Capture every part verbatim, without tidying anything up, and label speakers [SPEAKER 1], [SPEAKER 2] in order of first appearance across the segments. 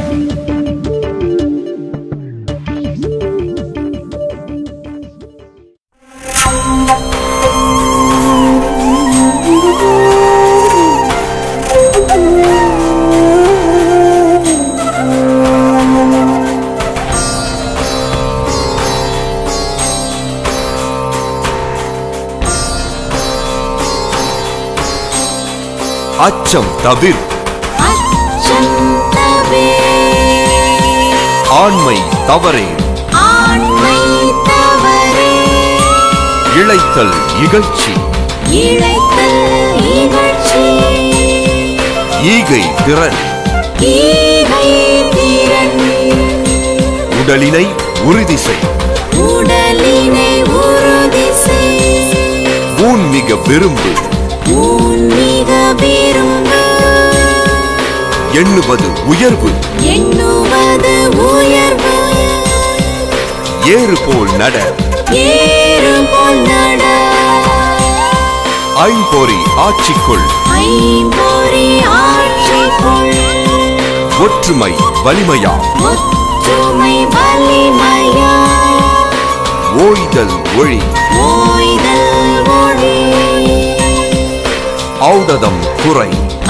[SPEAKER 1] அச்சம் தவிர். ஆண்மை தவறே. இளைத்தல் இகழ்ச்சி. ஈகை திறன். உடலினை உறுதி செய். ஊன் மிக விரும்பு. எண்ணுவது உயர்வு. ஏறு போல் நட. ஐம்பொறி ஆட்சிக்குள். ஒற்றுமை வலிமையா. ஓய்தல் ஒளி. ஔடதம் குறை.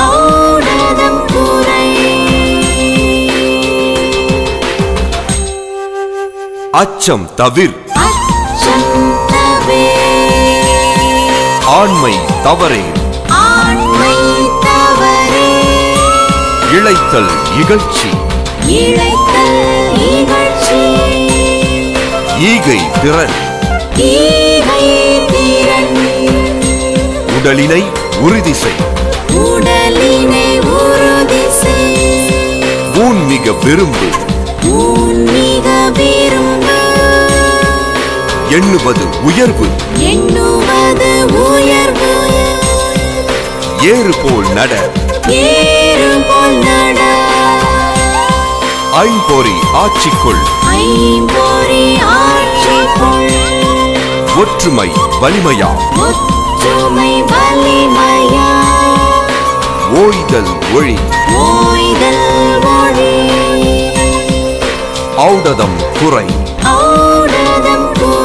[SPEAKER 1] அச்சம் தவிர். ஆண்மை தவறே. இளைத்தல் இகழ்ச்சி. ஈகை திறன். உடலினை உறுதி செய். ஊன் மிக விரும்பு. எண்ணுவது உயர்வு. ஏறு போல் நட. ஐம்பொறி ஆட்சிக்குள். ஒற்றுமை வலிமையா. ஓய்தல் ஒளி. ஔடதம் குறை.